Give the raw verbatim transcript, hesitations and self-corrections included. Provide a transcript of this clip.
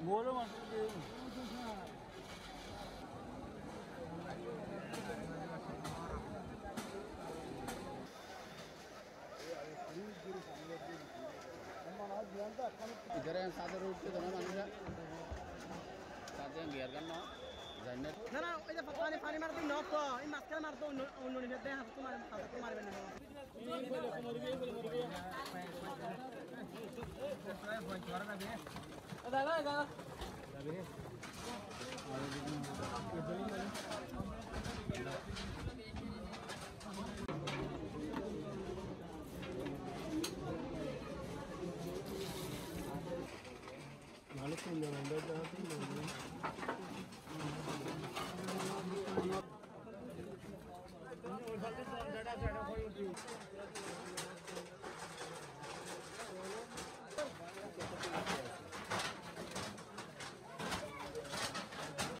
बोलो मत इधर yang satu root itu mana manusia satu yang biarkan no zainnya ना ना इधर पानी पानी मारते ही नॉक को इन मास्टर मारते उन उन्होंने देते हैं हफ्ते मारे हफ्ते मारे बने ada ada ada Malu pun jangan